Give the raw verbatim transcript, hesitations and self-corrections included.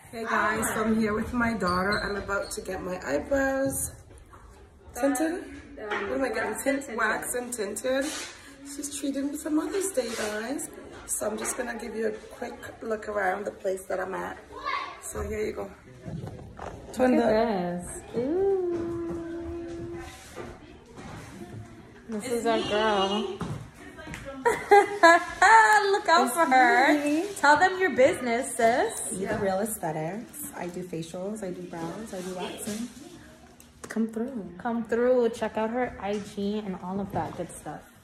Hey guys, so I'm here with my daughter. I'm about to get my eyebrows tinted. What am I getting? Tint, wax and tinted. She's treating me for Mother's Day, guys. So I'm just gonna give you a quick look around the place that I'm at. So here you go. Turn Look the. at this. Ooh. This is our girl. Look out for her. Tell them your business, sis. See the real aesthetics. I do facials, I do brows, I do waxing. Come through. Come through. Check out her I G and all of that good stuff.